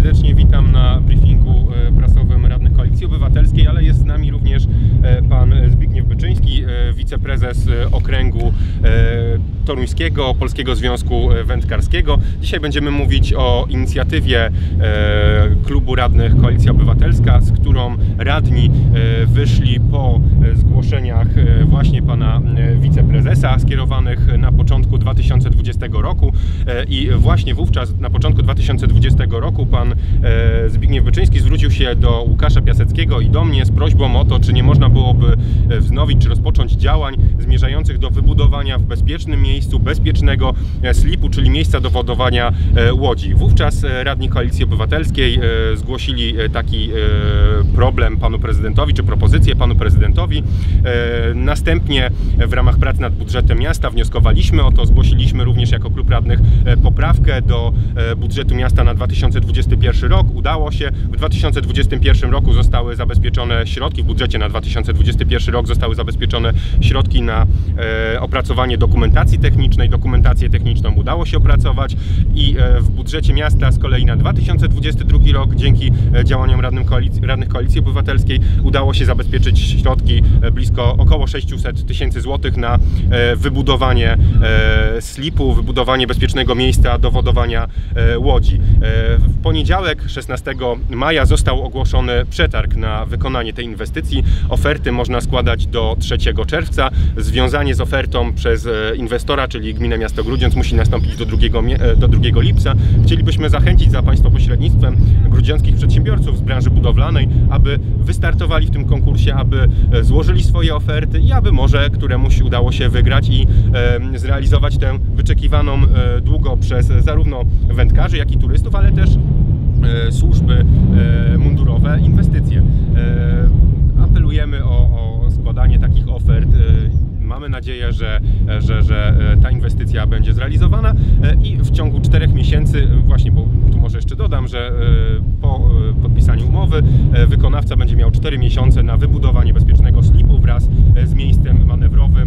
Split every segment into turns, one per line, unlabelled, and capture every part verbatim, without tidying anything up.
Serdecznie witam na briefingu prasowym radnych Koalicji Obywatelskiej, ale jest z nami również pan Zbigniew Byczyński, wiceprezes okręgu toruńskiego Polskiego Związku Wędkarskiego. Dzisiaj będziemy mówić o inicjatywie klubu radnych Koalicja Obywatelska, z którą radni wyszli po zgłoszeniach właśnie pana wiceprezesa skierowanych na początku dwa tysiące dwudziestego roku i właśnie wówczas na początku dwa tysiące dwudziestego roku pan Zbigniew Byczyński zwrócił się do Łukasza Piaseckiego i do mnie z prośbą o to, czy nie można byłoby wznowić czy rozpocząć działań zmierzających do wybudowania w bezpiecznym miejscu bezpiecznego slipu, czyli miejsca do wodowania łodzi. Wówczas radni Koalicji Obywatelskiej zgłosili taki problem panu prezydentowi, czy propozycję panu prezydentowi. Następnie w ramach prac nad budżetem miasta wnioskowaliśmy o to, zgłosiliśmy również jako klub radnych poprawkę do budżetu miasta na dwa tysiące dwudziesty pierwszy rok. Udało się. W dwa tysiące dwudziestym pierwszym roku zostały zabezpieczone środki, w budżecie na dwa tysiące dwudziesty pierwszy rok zostały zabezpieczone środki na e, opracowanie dokumentacji technicznej. Dokumentację techniczną udało się opracować i e, w budżecie miasta z kolei na dwa tysiące dwudziesty drugi rok dzięki e, działaniom radnym koalicji, radnych Koalicji Obywatelskiej udało się zabezpieczyć środki e, blisko około sześciuset tysięcy złotych na e, wybudowanie e, slipu, wybudowanie bezpiecznego miejsca do wodowania e, łodzi. E, w poniedziałek szesnastego maja został ogłoszony przetarg na wykonanie tej inwestycji. Oferty można składać do trzeciego czerwca. Związanie z ofertą przez inwestora, czyli Gminę Miasto Grudziądz, musi nastąpić do drugiego, do drugiego lipca. Chcielibyśmy zachęcić za Państwa pośrednictwem grudziąckich przedsiębiorców z branży budowlanej, aby wystartowali w tym konkursie, aby złożyli swoje oferty i aby może któremuś udało się wygrać i e, zrealizować tę wyczekiwaną e, długo przez zarówno wędkarzy, jak i turystów, ale też e, służby e, mundurowe inwestycje. E, apelujemy o, o składanie takich ofert. E, Mamy nadzieję, że, że, że ta inwestycja będzie zrealizowana i w ciągu czterech miesięcy, właśnie, bo tu może jeszcze dodam, że po podpisaniu umowy wykonawca będzie miał cztery miesiące na wybudowanie bezpiecznego slipu wraz z miejscem manewrowym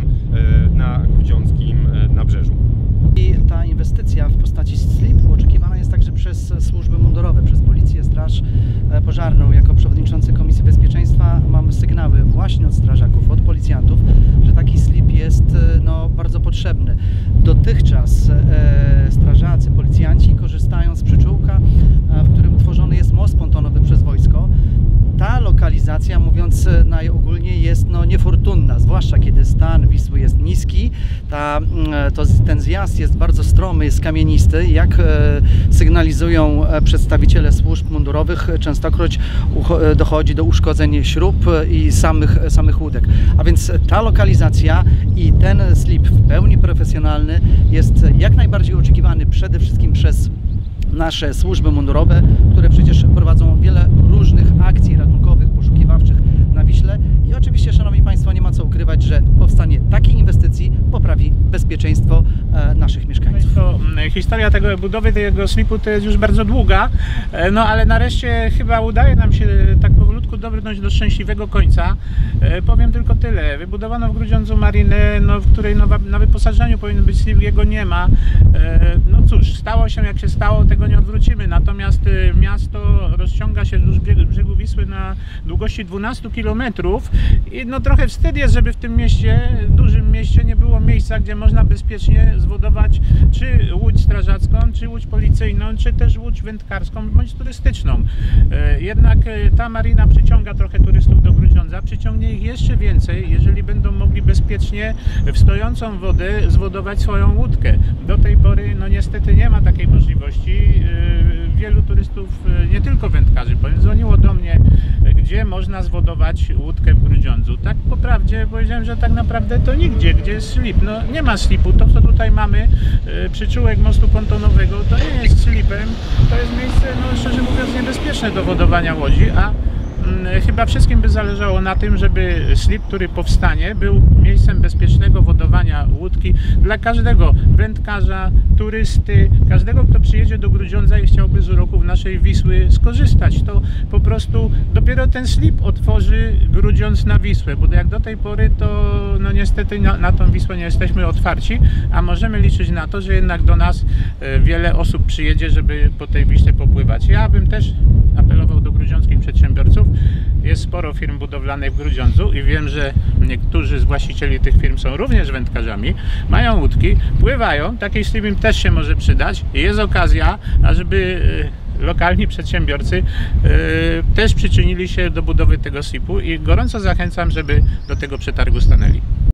na grudziąckim nabrzeżu.
I ta inwestycja w postaci slipu oczekiwana jest także przez służby mundurowe, przez Policję, Straż Pożarną. Jako przewodniczący Komisji Bezpieczeństwa mamy sygnały właśnie od strażaków, od policjantów, że taki slip jest no, bardzo potrzebny. Dotychczas e, strażacy, policjanci korzystają z przyczółka, e, w którym tworzony jest most pontonowy przez wojsko. Ta lokalizacja, mówiąc najogólniej, jest no, niefortunna, zwłaszcza kiedy stan Wisły jest niski. Ta, to, ten zjazd jest bardzo stromy, jest kamienisty. Jak e, sygnalizują przedstawiciele służb mundurowych, częstokroć dochodzi do uszkodzeń śrub i samych, samych łódek. A więc ta lokalizacja i ten slip w pełni profesjonalny jest jak najbardziej oczekiwany przede wszystkim przez nasze służby mundurowe, które przecież prowadzą wiele różnych akcji ratunkowych, poszukiwawczych na Wiśle i oczywiście, szanowni Państwo, nie ma co ukrywać, że powstanie takiej inwestycji poprawi bezpieczeństwo e, naszych mieszkańców.
To, historia tego budowy tego slipu to jest już bardzo długa, no ale nareszcie chyba udaje nam się tak powolutku dobrnąć do szczęśliwego końca. E, powiem tylko tyle. Wybudowano w Grudziądzu marynę, no, w której no, na wyposażeniu powinien być slip, jego nie ma. E, no cóż, stało się jak się stało, tego nie odwrócimy. Natomiast e, miasto rozciąga się wzdłuż brzegu, brzegu Wisły na długości dwunastu kilometrów i no trochę wstyd jest, żeby w tym mieście, dużym mieście, nie było miejsca, gdzie można bezpiecznie zwodować czy łódź strażacką, czy łódź policyjną, czy też łódź wędkarską, bądź turystyczną. Jednak ta marina przyciąga trochę turystów do Grudziądza, przyciągnie ich jeszcze więcej, jeżeli będą mogli bezpiecznie w stojącą wodę zwodować swoją łódkę. Do tej pory no niestety nie ma takiej możliwości. Wielu turystów, nie tylko wędkarzy, dzwoniło do mnie, gdzie można zwodować łódkę w Grudziądzu. Tak po prawdzie powiedziałem, że tak naprawdę to nigdzie, gdzie jest slip. No nie ma slipu. To, co tutaj mamy, przyczółek mostu pontonowego, to nie jest slipem. To jest miejsce, no szczerze mówiąc, niebezpieczne do wodowania łodzi, a mm, chyba wszystkim by zależało na tym, żeby slip, który powstanie, był miejscem bezpiecznego wodowania łódki dla każdego wędkarza, turysty, każdego, kto przyjedzie do Grudziądza i chciałby z uroków naszej Wisły skorzystać. To po prostu dopiero ten slip otworzy Grudziądz na Wisłę, bo jak do tej pory to no niestety na, na tą Wisłę nie jesteśmy otwarci, a możemy liczyć na to, że jednak do nas e, wiele osób przyjedzie, żeby po tej Wiśle popływać. Ja bym też apelował do grudziąckich przedsiębiorców. Jest sporo firm budowlanych w Grudziądzu i wiem, że niektórzy z właścicieli tych firm są również wędkarzami, mają łódki, pływają, taki slip im też się może przydać i jest okazja, ażeby lokalni przedsiębiorcy e, też przyczynili się do budowy tego slipu i gorąco zachęcam, żeby do tego przetargu stanęli.